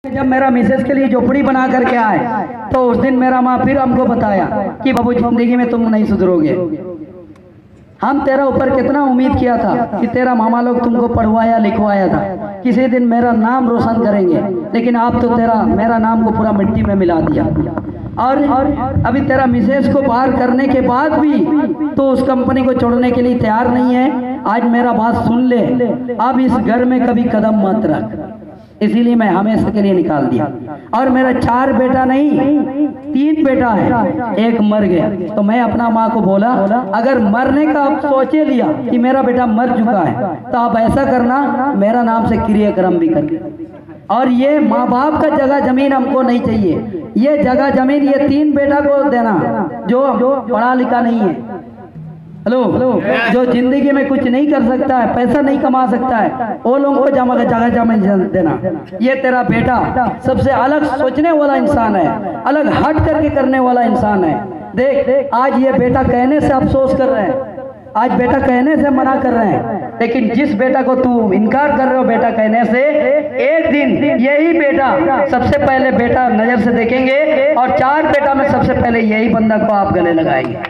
जब मेरा मिसेस के लिए झोपड़ी बना करके आए तो उस दिन मेरा माँ फिर हमको बताया कि बाबू जिंदगी में तुम नहीं सुधरोगे। हम तेरा ऊपर कितना उम्मीद किया था कि तेरा मामा लोग तुमको पढ़वाया लिखवाया था, किसी दिन मेरा नाम रोशन करेंगे, लेकिन आप तो मेरा नाम को पूरा मिट्टी में मिला दिया। और अभी तेरा मिसेस को बाहर करने के बाद भी तो उस कंपनी को छोड़ने के लिए तैयार नहीं है। आज मेरा बात सुन ले, अब इस घर में कभी कदम मत रख, इसीलिए मैं हमेशा के लिए निकाल दिया। और मेरा 4 बेटा नहीं 3 बेटा है, एक मर गया। तो मैं अपना माँ को बोला अगर मरने का आप सोचे लिया कि मेरा बेटा मर चुका है तो आप ऐसा करना, मेरा नाम से क्रियाक्रम भी कर। और ये माँ बाप का जगह जमीन हमको नहीं चाहिए, ये जगह जमीन ये 3 बेटा को देना जो पढ़ा लिखा नहीं है, हेलो, जो जिंदगी में कुछ नहीं कर सकता है, पैसा नहीं कमा सकता है, वो लोगों को जगह जमीन देना। ये तेरा बेटा सबसे अलग सोचने वाला इंसान है, अलग हट करके करने वाला इंसान है। देख आज ये बेटा कहने से अफसोस कर रहे हैं, आज बेटा कहने से मना कर रहे हैं, लेकिन जिस बेटा को तू इनकार कर रहे हो बेटा कहने से, एक दिन यही बेटा सबसे पहले बेटा नजर से देखेंगे और 4 बेटा में सबसे पहले यही बंदा को आप गले लगाएंगे।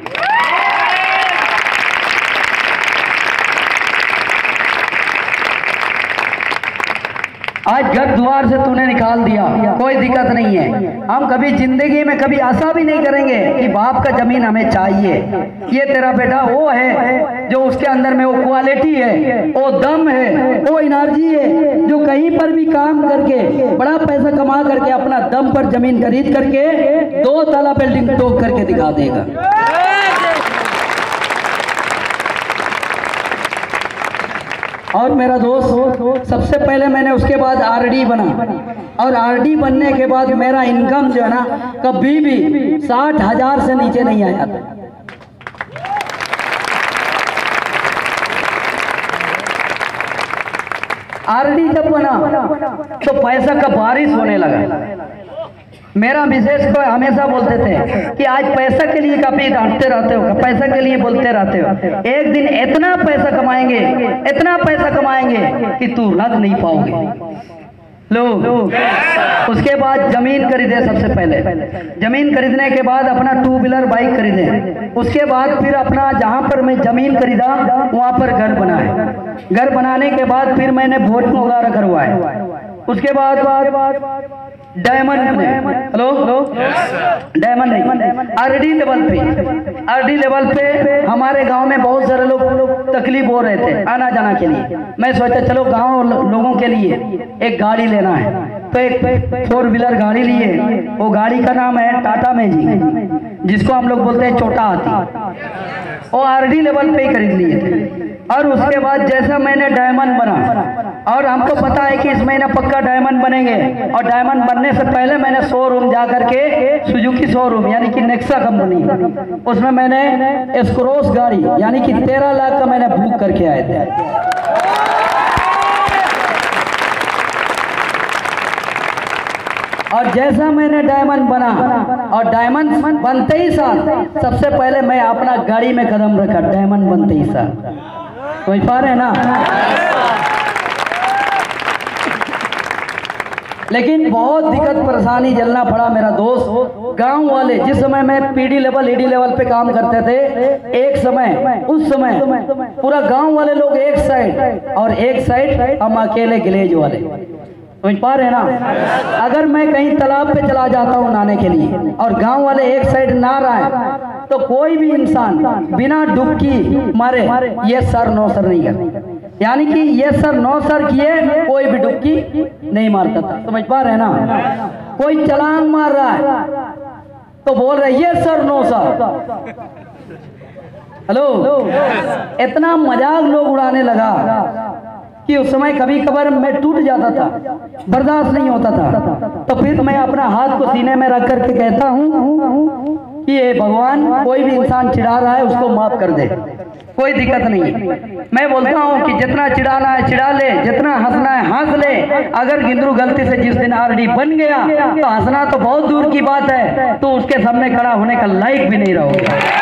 आज घर द्वार से तूने निकाल दिया, कोई दिक्कत नहीं है। हम कभी जिंदगी में कभी ऐसा भी नहीं करेंगे कि बाप का जमीन हमें चाहिए। ये तेरा बेटा वो है जो उसके अंदर में वो क्वालिटी है, वो दम है, वो एनर्जी है, जो कहीं पर भी काम करके बड़ा पैसा कमा करके अपना दम पर जमीन खरीद करके 2 ताला बिल्डिंग ठोक करके दिखा देगा। और मेरा दोस्त सबसे पहले मैंने उसके बाद आरडी बना, और आरडी बनने के बाद मेरा इनकम जो है ना कभी भी 60,000 से नीचे नहीं आया था। आरडी जब बना तो पैसा का बारिश होने लगा। मेरा मिसेस को हमेशा बोलते थे कि आज पैसा के लिए काफी डांटते रहते हो, पैसा के लिए बोलते रहते हो, एक दिन इतना पैसा कमाएंगे, इतना पैसा कमाएंगे कि तू रख नहीं पाओगे। लो उसके बाद जमीन खरीदे, सबसे पहले जमीन खरीदने के बाद अपना 2 व्हीलर बाइक खरीदे, उसके बाद फिर अपना जहां पर मैं जमीन खरीदा वहां पर घर बनाए, घर बनाने के बाद फिर मैंने बोरिंग वगैरह करवाए। उसके बाद डायमंड में, हेलो डायमंड नहीं, आरडी लेवल पे हमारे गांव में बहुत सारे लोग तकलीफ हो रहे थे आना जाना के लिए। मैं सोचा चलो गांव लोगों के लिए एक गाड़ी लेना है, तो एक 4 व्हीलर गाड़ी लिए। वो गाड़ी का नाम है टाटा मैजिक, जिसको हम लोग बोलते हैं छोटा हाथी। वो आरडी लेवल पे ही खरीद लिए थे। और उसके बाद जैसा मैंने डायमंड बना, और हमको पता है कि इस महीना पक्का डायमंड बनेंगे, और डायमंड बनने से पहले मैंने शोरूम जा करके सुजुकी शोरूम यानी कि नेक्सा कंपनी, उसमें मैंने स्क्रोस गाड़ी यानी कि 13 लाख का मैंने बुक करके आए थे। और जैसा मैंने डायमंड बना, और डायमंड बनते ही साथ सबसे पहले मैं अपना गाड़ी में कदम रखा, डायमंड बनते ही साथ, समझ पा रहे हैं ना। लेकिन बहुत दिक्कत परेशानी झेलना पड़ा मेरा दोस्त। गांव वाले जिस समय मैं पीडी लेवल ईडी लेवल पे काम करते थे, एक समय उस समय पूरा गांव वाले लोग एक साइड और एक साइड हम अकेले ग्लेज वाले, समझ पा रहे हैं ना। अगर मैं कहीं तालाब पे चला जाता हूँ नहाने के लिए और गांव वाले एक साइड नहा रहा है, तो कोई भी इंसान बिना डुबकी मारे ये सर नो सर नहीं करता, यानी कि ये सर नो सर किए कोई भी डुबकी नहीं मारता था, समझ पा रहे हैं ना। कोई छलांग मार रहा है तो बोल रहे ये सर नो सर, हेलो। इतना मजाक लोग उड़ाने लगा कि उस समय कभी कभार मैं टूट जाता था, बर्दाश्त नहीं होता था। तो फिर मैं अपना हाथ को सीने में रख करके कहता हूँ कि ये भगवान कोई भी इंसान चिढ़ा रहा है उसको माफ कर दे, कोई दिक्कत नहीं है। मैं बोलता हूँ कि जितना चिढ़ाना है चिढ़ा ले, जितना हंसना है हंस ले। अगर गिंदरू गलती से जिस दिन आरडी बन गया तो हंसना तो बहुत दूर की बात है, तो उसके सामने खड़ा होने का लायक भी नहीं रहोगे।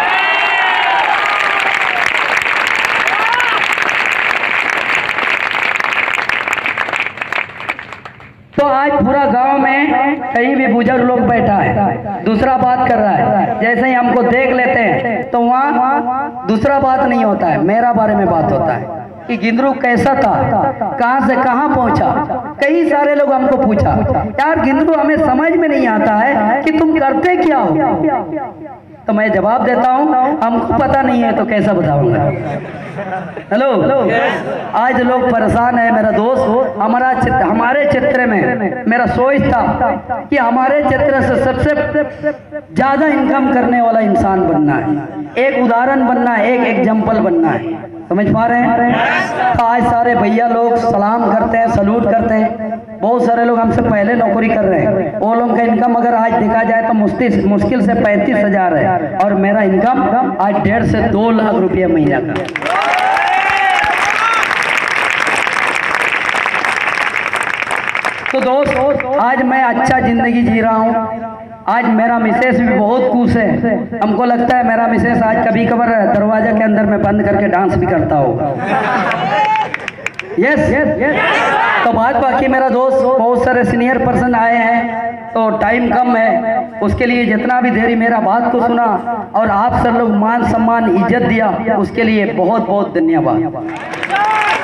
तो आज पूरा गांव में कहीं भी बुजुर्ग लोग बैठा है, दूसरा बात कर रहा है, जैसे ही हमको देख लेते हैं तो वहाँ दूसरा बात नहीं होता है, मेरा बारे में बात होता है कि गिंदरू कैसा था, कहाँ से कहाँ पहुँचा। कई सारे लोग हमको पूछा, यार गिंदरू हमें समझ में नहीं आता है कि तुम करते क्या हो। तो मैं जवाब देता हूँ, हमको पता नहीं है तो कैसा बताऊंगा। हेलो, आज लोग परेशान है। मेरा दोस्त, हमारे क्षेत्र में मेरा सोच था कि हमारे क्षेत्र से सबसे ज्यादा इनकम करने वाला इंसान बनना है, एक उदाहरण बनना है, एक एग्जाम्पल बनना है। समझ पा रहे हैं? तो आज सारे भैया लोग सलाम करते हैं, सलूट करते हैं। बहुत सारे लोग हमसे पहले नौकरी कर रहे हैं, वो लोगों का इनकम अगर आज देखा जाए तो मुश्किल से 35,000 है, और मेरा इनकम आज 1.5 से 2 लाख रुपया महीना का। तो दोस्त, आज मैं अच्छा जिंदगी जी रहा हूँ। आज मेरा मिसेस भी बहुत खुश है। हमको लगता है मेरा मिसेस आज कभी कभार दरवाजा के अंदर में बंद करके डांस भी करता होगा। यस। तो बात बाकी, मेरा दोस्त, बहुत सारे सीनियर पर्सन आए हैं तो टाइम कम है, उसके लिए जितना भी देरी मेरा बात को सुना और आप सब लोग मान सम्मान इज्जत दिया, उसके लिए बहुत बहुत धन्यवाद।